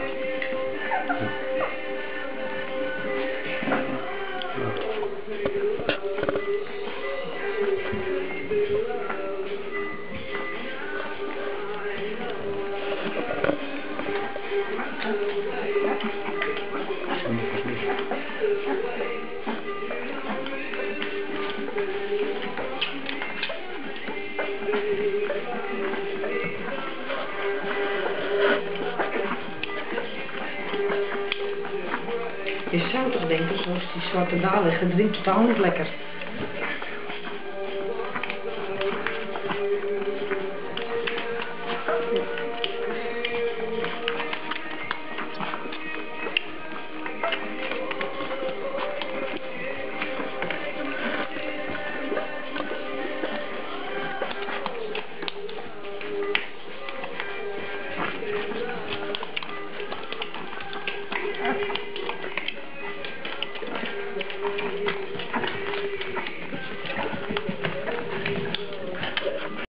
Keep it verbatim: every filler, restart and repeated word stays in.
Je zou toch denken, zoals die zwarte daar liggen, drie totaal niet lekker.